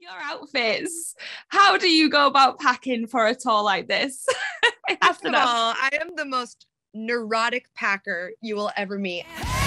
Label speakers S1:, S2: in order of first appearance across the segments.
S1: Your outfits. How do you go about packing for a tour like this? I have to know.
S2: I am the most neurotic packer you will ever meet.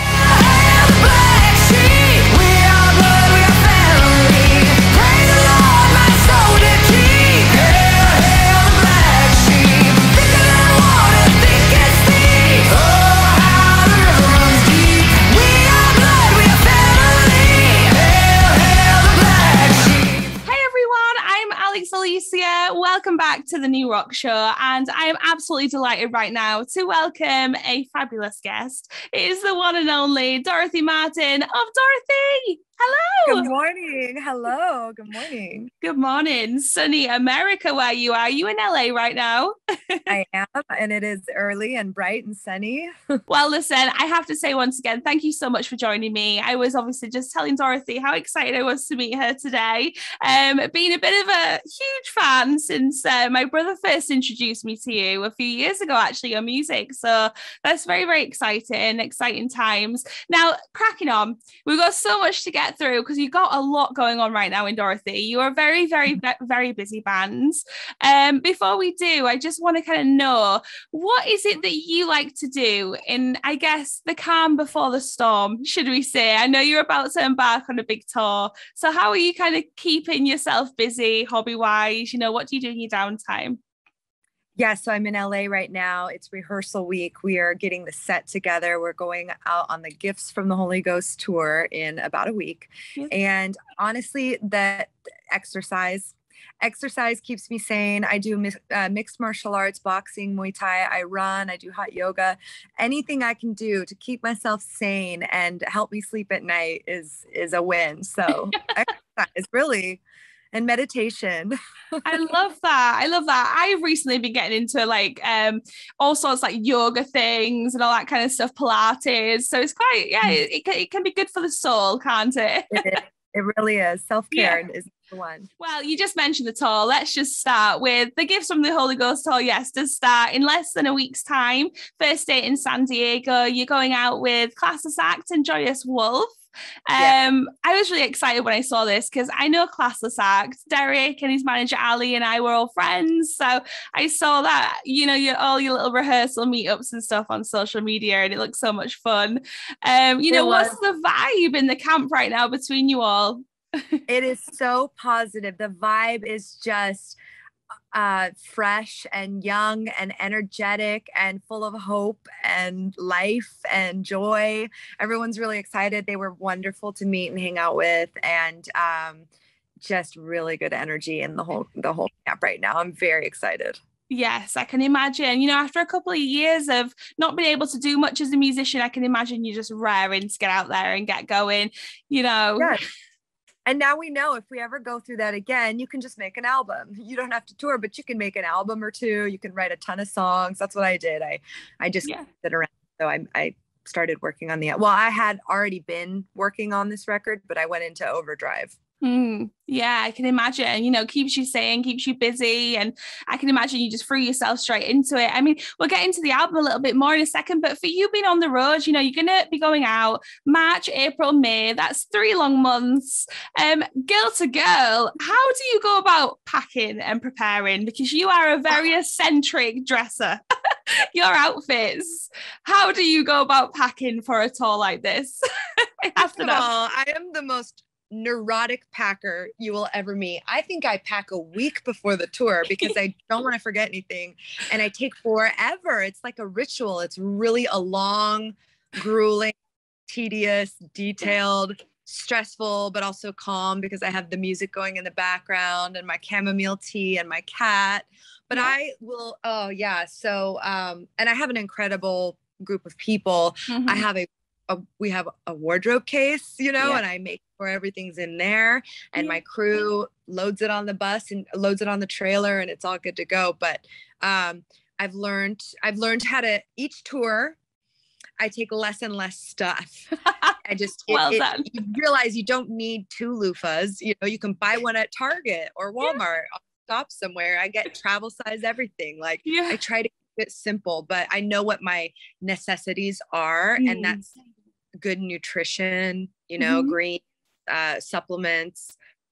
S1: Alicia, welcome back to the New Rock Show, and I am absolutely delighted right now to welcome a fabulous guest. It is the one and only Dorothy Martin of Dorothy. Hello.
S2: Good morning. Hello. Good morning.
S1: Good morning. Sunny America, where you are. You in LA right now?
S2: I am, and it is early and bright and sunny.
S1: Well, listen, I have to say once again, thank you so much for joining me. I was obviously just telling Dorothy how excited I was to meet her today. Being a bit of a huge fan since my brother first introduced me to you a few years ago, actually, your music. So that's very, very exciting times. Now, cracking on, we've got so much to get through because you've got a lot going on right now in Dorothy. You are very, very, very busy bands. Before we do, I just want to kind of know, what is it that you like to do in, I guess, the calm before the storm, should we say? I know you're about to embark on a big tour. So how are you kind of keeping yourself busy, hobby-wise? You know, what do you do in your downtime?
S2: Yeah, so I'm in LA right now. It's rehearsal week. We are getting the set together. We're going out on the Gifts from the Holy Ghost tour in about a week. Yeah. And honestly, that exercise keeps me sane. I do mixed martial arts, boxing, Muay Thai. I run, I do hot yoga. Anything I can do to keep myself sane and help me sleep at night is a win. So exercise really, and meditation.
S1: I love that. I've recently been getting into like all sorts like yoga things and all that kind of stuff, Pilates. So it's quite, it can be good for the soul, can't it?
S2: It really is. Self-care is the one.
S1: Well, you just mentioned the tour. Let's just start with the Gifts from the Holy Ghost tour. Yes, does start in less than a week's time. First date in San Diego. You're going out with Classless Act and Joyous Wolf. I was really excited when I saw this because I know Classless Act. Derek and his manager Ali and I were all friends, so I saw that, you know, all your little rehearsal meetups and stuff on social media, and it looks so much fun. What's the vibe in the camp right now between you all?
S2: It is so positive. The vibe is just fresh and young and energetic and full of hope and life and joy. Everyone's really excited. They were wonderful to meet and hang out with, and just really good energy in the whole camp right now. I'm very excited.
S1: Yes, I can imagine. You know, after a couple of years of not being able to do much as a musician, I can imagine you're just raring to get out there and get going, you know.
S2: Yes. And now we know if we ever go through that again, you can just make an album. You don't have to tour, but you can make an album or two. You can write a ton of songs. That's what I did. I just sit around. So I started working on I had already been working on this record, but I went into overdrive.
S1: Yeah, I can imagine, you know, keeps you sane, keeps you busy, and I can imagine you just threw yourself straight into it. I mean, we'll get into the album a little bit more in a second, but for you being on the road, you know, you're going to be going out March, April, May. That's 3 long months. Girl to girl, how do you go about packing and preparing? Because you are a very eccentric dresser. Your outfits, how do you go about packing for a tour like this?
S2: First of all, I am the most neurotic packer you will ever meet. I think I pack a week before the tour because I don't want to forget anything, and I take forever. It's like a ritual. It's really a long, grueling, tedious, detailed, stressful, but also calm because I have the music going in the background and my chamomile tea and my cat. But I will, so and I have an incredible group of people. I have we have a wardrobe case, you know, and I make sure everything's in there, and my crew loads it on the bus and loads it on the trailer, and it's all good to go. But I've learned how to, each tour I take less and less stuff. I just, you realize you don't need 2 loofahs. You know, you can buy one at Target or Walmart. I'll stop somewhere. I get travel size everything. Like I try to keep it simple, but I know what my necessities are, and that's good nutrition, you know, green supplements,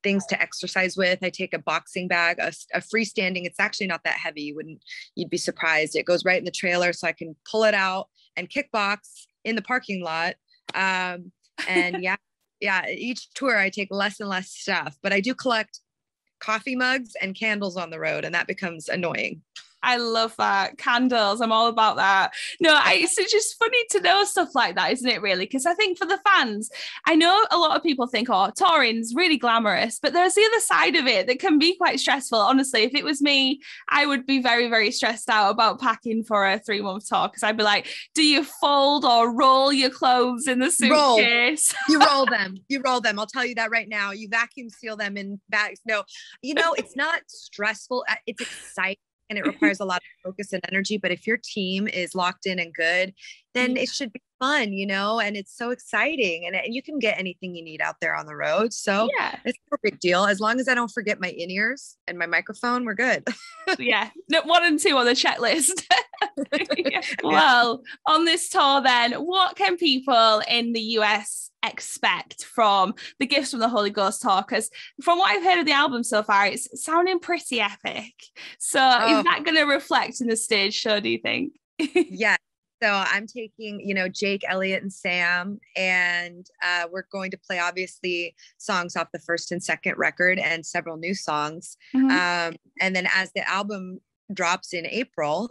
S2: things to exercise with. I take a boxing bag, a freestanding. It's actually not that heavy. You'd be surprised. It goes right in the trailer, so I can pull it out and kickbox in the parking lot. And each tour I take less and less stuff, but I do collect coffee mugs and candles on the road, and that becomes annoying.
S1: I love that. Candles. I'm all about that. No, it's just funny to know stuff like that, isn't it, really? Because I think for the fans, I know a lot of people think, oh, touring's really glamorous, but there's the other side of it that can be quite stressful. Honestly, if it was me, I would be very, very stressed out about packing for a 3-month tour, because I'd be like, do you fold or roll your clothes in the suitcase?
S2: You roll them. You roll them. I'll tell you that right now. You vacuum seal them in bags. No, it's not stressful. It's exciting. And it requires a lot of focus and energy. But if your team is locked in and good, then it should be fun, and it's so exciting. And you can get anything you need out there on the road. So it's no big deal. As long as I don't forget my in-ears and my microphone, we're good.
S1: No, 1 and 2 on the checklist. Well, on this tour then, what can people in the US expect from the Gifts from the Holy Ghost tour? Because from what I've heard of the album so far, it's sounding pretty epic. So is that going to reflect in the stage show, do you think?
S2: Yeah. So I'm taking, Jake, Elliot, and Sam, and we're going to play obviously songs off the first and second record and several new songs. And then as the album drops in April,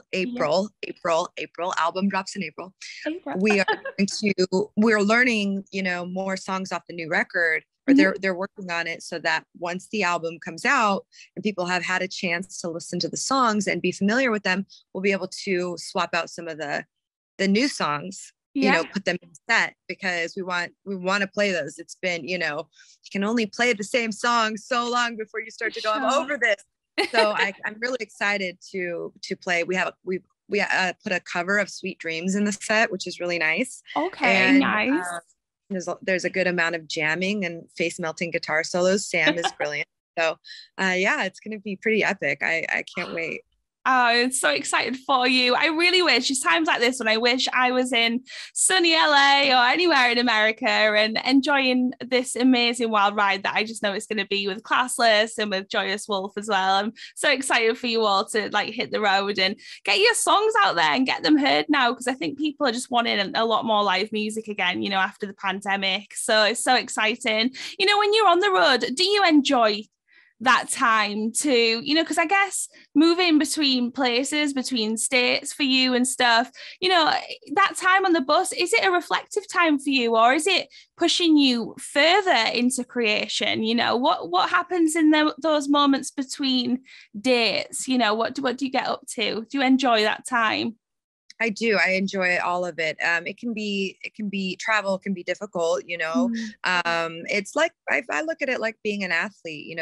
S2: album drops in April. We're learning, more songs off the new record, or they're working on it, so that once the album comes out and people have had a chance to listen to the songs and be familiar with them, we'll be able to swap out some of the new songs, put them in set, because we want to play those. It's been, you can only play the same song so long before you start to go, I'm over this. So I'm really excited to play. We put a cover of Sweet Dreams in the set, which is really nice.
S1: Okay, and, nice.
S2: There's a good amount of jamming and face melting guitar solos. Sam is brilliant. So it's going to be pretty epic. I can't wait.
S1: Oh, I'm so excited for you. I really wish, it's times like this when I wish I was in sunny LA or anywhere in America and enjoying this amazing wild ride that I just know it's going to be with Classless and with Joyous Wolf as well. I'm so excited for you all to hit the road and get your songs out there and get them heard now, because I think people are just wanting a lot more live music again, after the pandemic. So it's so exciting. When you're on the road, do you enjoy that time to, because I guess moving between places, between states for you and stuff, that time on the bus, is it a reflective time for you, or is it pushing you further into creation? What happens in those moments between dates? What do you get up to? Do you enjoy that time?
S2: I do. I enjoy all of it. It can be travel can be difficult, it's like, I look at it like being an athlete,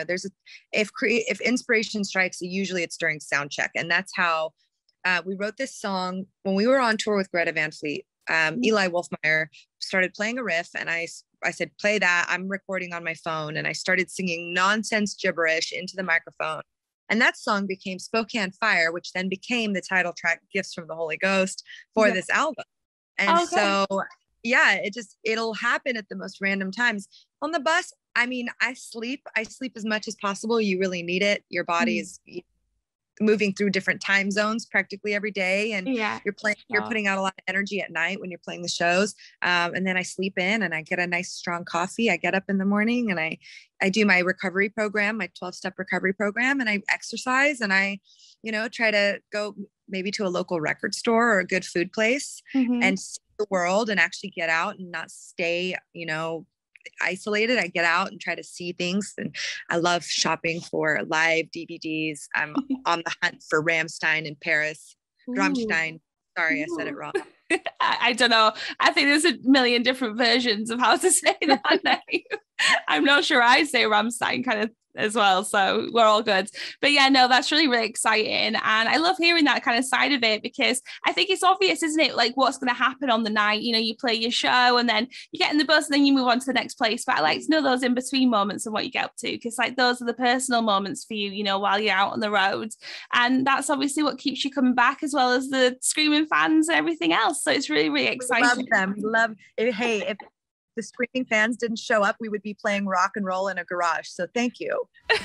S2: if inspiration strikes, usually it's during sound check. And that's how we wrote this song when we were on tour with Greta Van Fleet. Eli Wolfmeyer started playing a riff, and I said, play that. I'm recording on my phone. And I started singing nonsense gibberish into the microphone. And that song became Spokane Fire, which then became the title track, Gifts from the Holy Ghost, for this album. And so, it'll happen at the most random times. On the bus, I sleep as much as possible. You really need it. Your body is moving through different time zones practically every day. And you're putting out a lot of energy at night when you're playing the shows. And then I sleep in and I get a nice strong coffee. I get up in the morning and I do my recovery program, my 12-step recovery program, and I exercise, and I, try to go maybe to a local record store or a good food place and see the world and actually get out and not stay, isolated. I get out and try to see things, and I love shopping for live DVDs. I'm on the hunt for Rammstein in Paris. Rammstein. Sorry, I said it wrong.
S1: I don't know. I think there's a million different versions of how to say that name. I'm not sure I say Rammstein kind of as well, so we're all good. But that's really, really exciting, and I love hearing that kind of side of it, because I think it's obvious, isn't it, like what's going to happen on the night. You play your show and then you get in the bus and then you move on to the next place, but I like to know those in between moments and what you get up to, because those are the personal moments for you, while you're out on the road, and that's obviously what keeps you coming back, as well as the screaming fans and everything else. So it's really, really exciting.
S2: Love them. Hey, if the screaming fans didn't show up, we would be playing rock and roll in a garage. So thank you.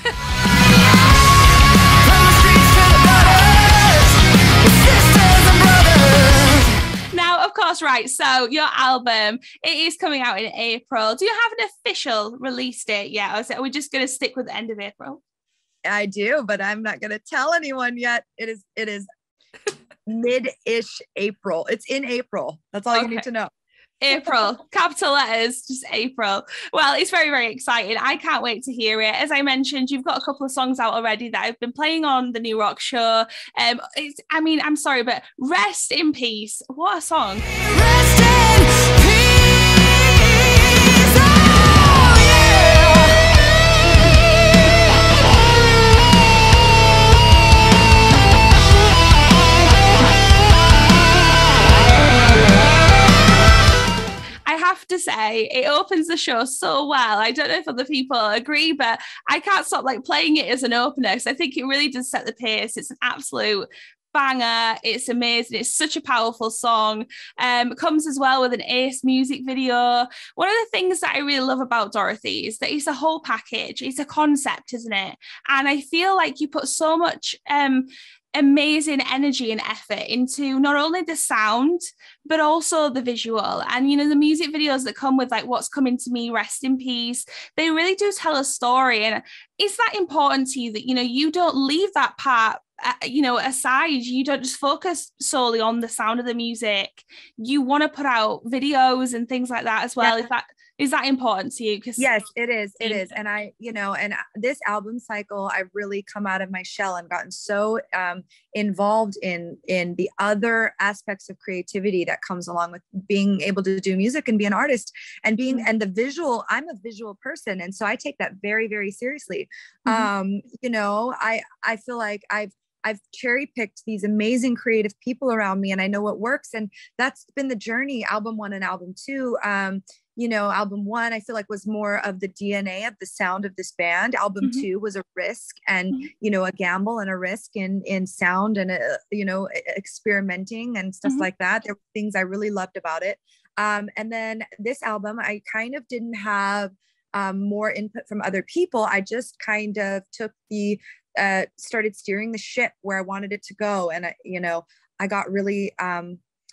S1: Now, of course, right. So your album, it is coming out in April. Do you have an official release date yet? Or are we just going to stick with the end of April?
S2: I do, but I'm not going to tell anyone yet. It is mid-ish April. It's in April. That's all you need to know.
S1: April, capital letters, just April. Well, it's very, very exciting. I can't wait to hear it. As I mentioned, you've got a couple of songs out already that I've been playing on the New Rock Show. I'm sorry, but Rest in Peace. What a song. Rest in peace. To say it opens the show so well. I don't know if other people agree, but I can't stop playing it as an opener because I think it really does set the pace. It's an absolute banger. It's amazing. It's such a powerful song. Comes as well with an ace music video. One of the things that I really love about Dorothy is that it's a whole package. It's a concept, isn't it? And I feel like you put so much amazing energy and effort into not only the sound but also the visual, and the music videos that come with What's Coming to Me, Rest in Peace, they really do tell a story. And is that important to you that you don't leave that part aside? You don't just focus solely on the sound of the music. You want to put out videos and things like that as well.
S2: Yeah.
S1: Is that important to you?
S2: Yes, it is. It is. And and this album cycle, I've really come out of my shell and gotten so involved in the other aspects of creativity that comes along with being able to do music and be an artist and and the visual. I'm a visual person. And so I take that very, very seriously. Mm-hmm. I feel like I've cherry picked these amazing creative people around me, and I know what works. And that's been the journey. Album 1 and album 2. Album 1, I feel like was more of the DNA of the sound of this band. Album mm-hmm. 2 was a risk and, mm-hmm. A gamble and a risk in sound and, experimenting and stuff mm-hmm. like that. There were things I really loved about it. And then this album, I kind of didn't have more input from other people. I just kind of took started steering the ship where I wanted it to go. And, I got really, I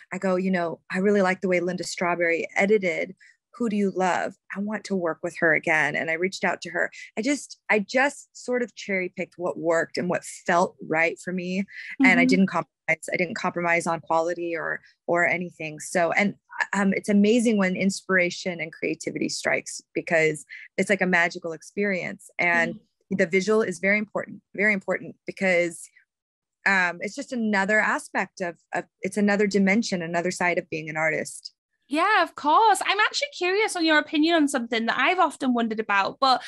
S2: really like the way Linda Strawberry edited Who Do You Love? I want to work with her again. And I reached out to her. I just sort of cherry picked what worked and what felt right for me. Mm-hmm. And I didn't compromise. I didn't compromise on quality or anything. So, and it's amazing when inspiration and creativity strikes, because it's like a magical experience. And the visual is very important because it's just another aspect of it's another dimension, another side of being an artist.
S1: Yeah, of course. I'm actually curious on your opinion on something that I've often wondered about. But,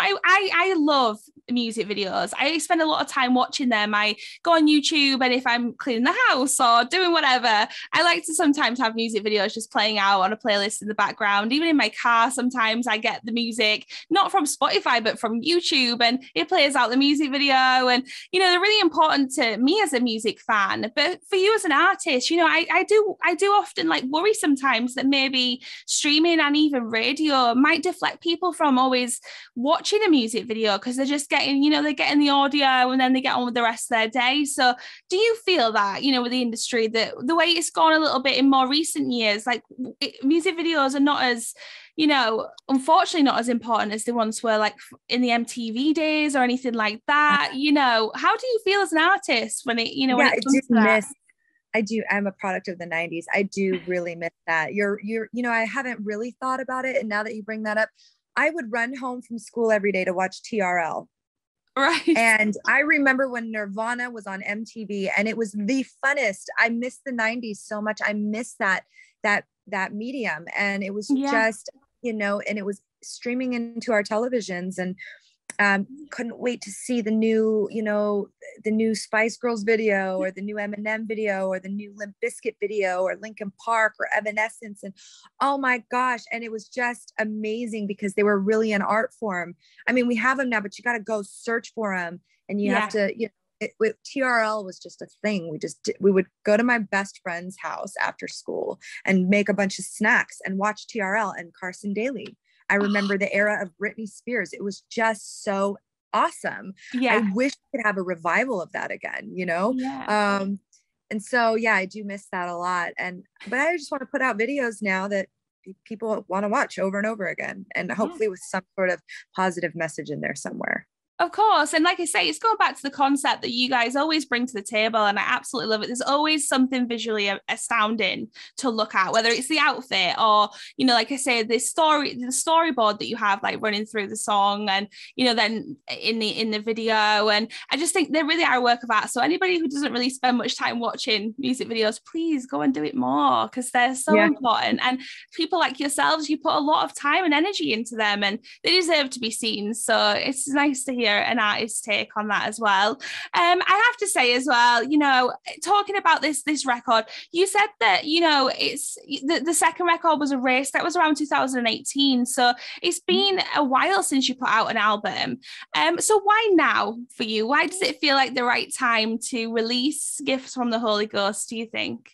S1: I love music videos. I spend a lot of time watching them. I go on YouTube, and if I'm cleaning the house or doing whatever, I like to sometimes have music videos just playing out on a playlist in the background. Even in my car, sometimes I get the music, not from Spotify, but from YouTube, and it plays out the music video. And, they're really important to me as a music fan. But for you as an artist, I do often worry sometimes that maybe streaming and even radio might deflect people from always watching a music video, because they're just getting, they're getting the audio and then they get on with the rest of their day. So do you feel that, with the industry, that the way it's gone a little bit in more recent years, music videos are not as, unfortunately not as important as the ones were in the MTV days or anything like that? How do you feel as an artist when it, when it comes to that?
S2: I do. I'm a product of the 90s. I do really miss that. I haven't really thought about it. And now that you bring that up, I would run home from school every day to watch TRL.
S1: Right.
S2: And I remember when Nirvana was on MTV, and it was the funnest. I miss the 90s so much. I miss that medium. And it was just, and it was streaming into our televisions, and couldn't wait to see the new Spice Girls video, or the new Eminem video, or the new Limp Bizkit video, or Linkin Park, or Evanescence. And oh my gosh. And it was just amazing because they were really an art form. I mean, we have them now, but you got to go search for them, and you have to, TRL was just a thing. We would go to my best friend's house after school and make a bunch of snacks and watch TRL and Carson Daly. I remember the era of Britney Spears. It was just so awesome.
S1: Yeah.
S2: I wish we could have a revival of that again, you know?
S1: Yeah.
S2: And so, yeah, I do miss that a lot. But I just want to put out videos now that people want to watch over and over again, and hopefully with some sort of positive message in there somewhere.
S1: Of course. And like I say, it's going back to the concept that you guys always bring to the table. And I absolutely love it. There's always something visually astounding to look at, whether it's the outfit or, you know, like I say, the storyboard that you have like running through the song and, you know, then in the video. And I just think they really are a work of art. So anybody who doesn't really spend much time watching music videos, please go and do it more, because they're so important. And people like yourselves, you put a lot of time and energy into them, and they deserve to be seen. So it's nice to hear an artist's take on that as well. I have to say as well, you know, talking about this record, you said that, you know, it's the second record was a race that was around 2018, so it's been a while since you put out an album. So why now for you? Why does it feel like the right time to release Gifts from the Holy Ghost, do you think?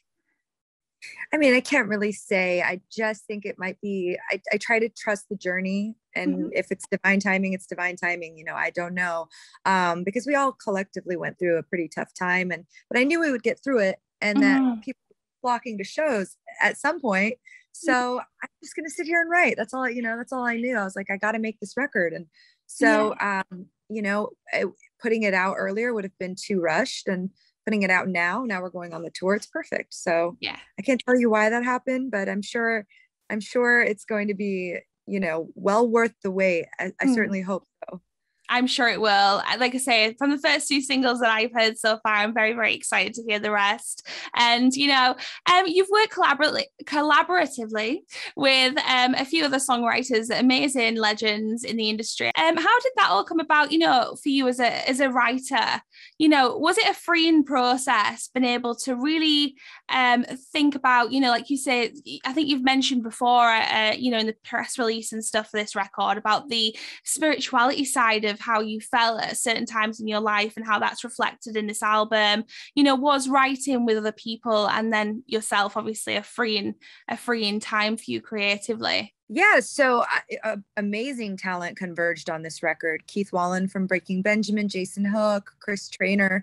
S2: I mean, I can't really say. I just think it might be, I try to trust the journey. And if it's divine timing, it's divine timing. You know, I don't know. Because we all collectively went through a pretty tough time, but I knew we would get through it, and that people were flocking to shows at some point. So I'm just going to sit here and write. That's all, you know, that's all I knew. I was like, I got to make this record. And so, you know, putting it out earlier would have been too rushed, and putting it out now we're going on the tour. It's perfect. So I can't tell you why that happened, but I'm sure it's going to be, you know, well worth the wait. I certainly hope so.
S1: I'm sure it will. Like I say, from the first two singles that I've heard so far, I'm very, very excited to hear the rest. And, you know, you've worked collaboratively with a few other songwriters, amazing legends in the industry. How did that all come about, you know, for you as a writer? You know, was it a freeing process, being able to really think about, you know, like you say, I think you've mentioned before, you know, in the press release and stuff for this record, about the spirituality side of how you felt at certain times in your life and how that's reflected in this album. You know, was writing with other people and then yourself obviously a freeing time for you creatively?
S2: Yeah, so amazing talent converged on this record. Keith Wallen from Breaking Benjamin, Jason Hook, Chris Traynor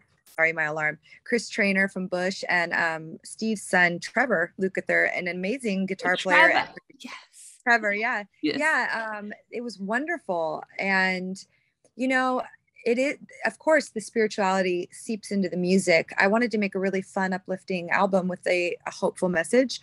S2: from Bush, and Steve's son Trevor Lukather, an amazing guitar player. Trevor, it was wonderful. And you know, it is, of course, the spirituality seeps into the music. I wanted to make a really fun, uplifting album with a hopeful message.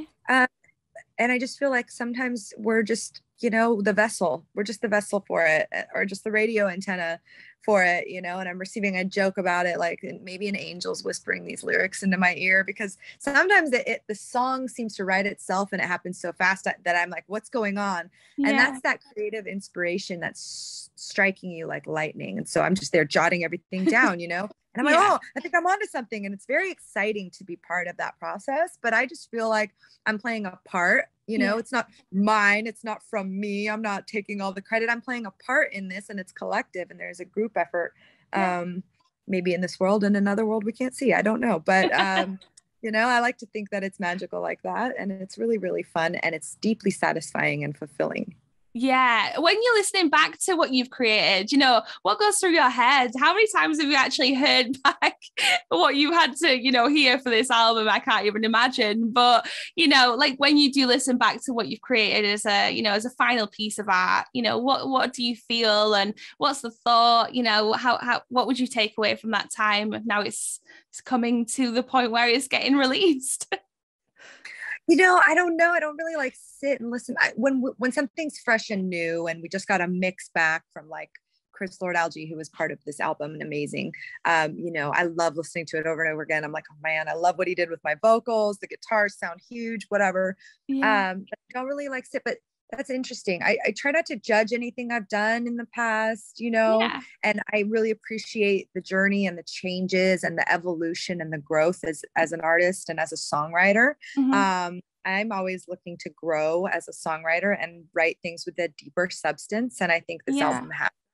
S2: And I just feel like sometimes we're just, you know, the vessel. We're just the vessel for it, or just the radio antenna for it, you know. And I'm receiving a joke about it, like maybe an angel's whispering these lyrics into my ear, because sometimes the song seems to write itself, and it happens so fast that I'm like, what's going on? And that's that creative inspiration that's striking you like lightning. And so I'm just there jotting everything down, you know. And I'm like, oh, I think I'm onto something. And it's very exciting to be part of that process. But I just feel like I'm playing a part, you know, it's not mine. It's not from me. I'm not taking all the credit. I'm playing a part in this, and it's collective, and there's a group effort, maybe in this world and another world we can't see. I don't know. But, you know, I like to think that it's magical like that. And it's really, really fun. And it's deeply satisfying and fulfilling.
S1: Yeah. When you're listening back to what you've created, you know, what goes through your head? How many times have you actually heard back what you had to, you know, hear for this album? I can't even imagine. But, you know, like when you do listen back to what you've created as a final piece of art, you know, what do you feel, and what's the thought? You know, what would you take away from that time? Now it's coming to the point where it's getting released.
S2: You know, I don't know. I don't really like sit and listen. When something's fresh and new, and we just got a mix back from like Chris Lord-Alge, who was part of this album, and amazing. You know, I love listening to it over and over again. I'm like, oh man, I love what he did with my vocals. The guitars sound huge, whatever. But I don't really like sit, but that's interesting. I try not to judge anything I've done in the past, you know, and I really appreciate the journey and the changes and the evolution and the growth as an artist and as a songwriter. I'm always looking to grow as a songwriter and write things with a deeper substance. And I think this album has.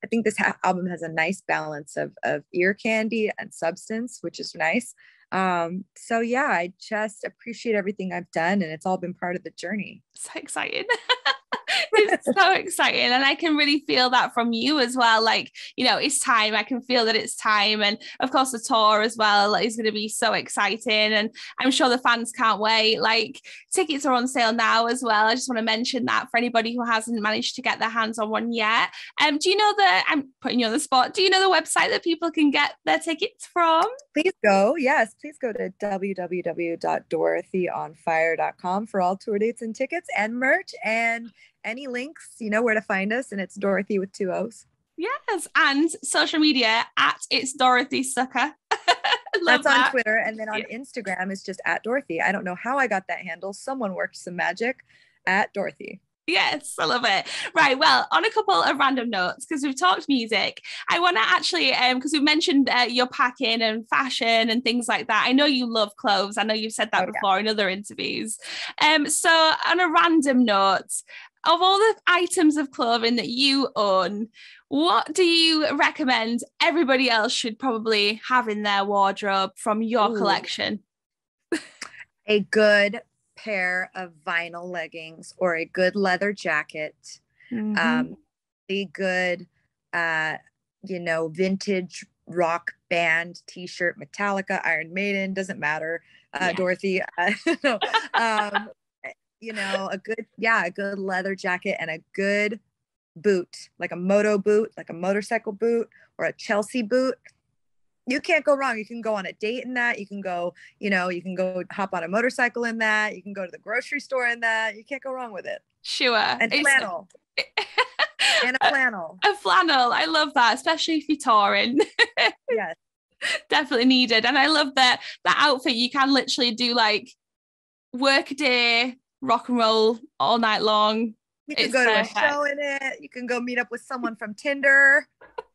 S2: I think this album has a nice balance of ear candy and substance, which is nice. So yeah, I just appreciate everything I've done, and it's all been part of the journey.
S1: So exciting. It's so exciting, and I can really feel that from you as well. Like, you know, it's time. I can feel that it's time, and of course the tour as well is going to be so exciting, and I'm sure the fans can't wait. Like, tickets are on sale now as well. I just want to mention that for anybody who hasn't managed to get their hands on one yet. Do you know I'm putting you on the spot, do you know the website that people can get their tickets from?
S2: Please go to www.dorothyonfire.com for all tour dates and tickets and merch and any links. You know where to find us, and it's Dorothy with 2 O's.
S1: Yes, and social media at It's Dorothy Sucker.
S2: That's on Twitter, and then on Instagram is just at Dorothy. I don't know how I got that handle. Someone worked some magic at Dorothy.
S1: Yes, I love it. Right, well, on a couple of random notes, because we've talked music, I want to actually, because we mentioned your packing and fashion and things like that. I know you love clothes. I know you've said that before in other interviews. So on a random note, of all the items of clothing that you own, what do you recommend everybody else should probably have in their wardrobe from your collection?
S2: A good pair of vinyl leggings or a good leather jacket, a good, vintage rock band t-shirt, Metallica, Iron Maiden, doesn't matter, Dorothy, a good leather jacket and a good boot, like a moto boot, like a motorcycle boot or a Chelsea boot. You can't go wrong. You can go on a date in that. You can go, you can go hop on a motorcycle in that. You can go to the grocery store in that. You can't go wrong with it.
S1: Sure.
S2: And flannel. And a flannel.
S1: A flannel. I love that, especially if you're touring.
S2: Yes.
S1: Definitely needed. And I love that outfit. You can literally do like work a day, rock and roll all night long.
S2: You can go to a show in it. You can go meet up with someone from Tinder.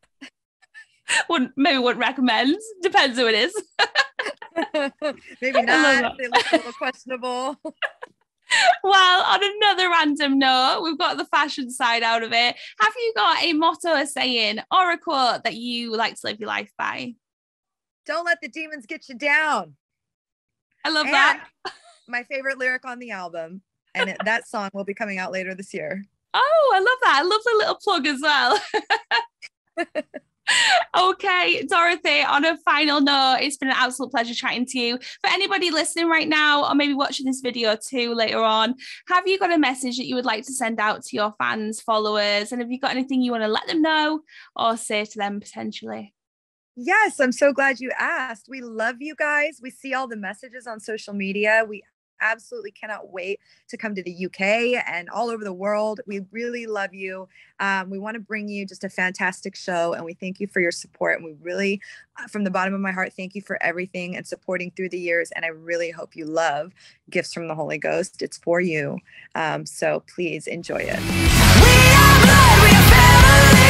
S1: Wouldn't recommend. Depends who it is.
S2: Maybe not. They look a little questionable.
S1: Well, on another random note, we've got the fashion side out of it. Have you got a motto, a saying, or a quote that you like to live your life by?
S2: Don't let the demons get you down.
S1: I love that.
S2: My favorite lyric on the album, and that song will be coming out later this year.
S1: Oh, I love that. I love the little plug as well. Okay, Dorothy, on a final note, it's been an absolute pleasure chatting to you. For anybody listening right now, or maybe watching this video too later on, have you got a message that you would like to send out to your fans, followers? And have you got anything you want to let them know or say to them potentially?
S2: Yes, I'm so glad you asked. We love you guys. We see all the messages on social media. We absolutely cannot wait to come to the UK and all over the world. We really love you. We want to bring you just a fantastic show, and we thank you for your support. And we really, from the bottom of my heart, thank you for everything and supporting through the years. And I really hope you love Gifts from the Holy Ghost. It's for you. So please enjoy it. We are blood, we are family.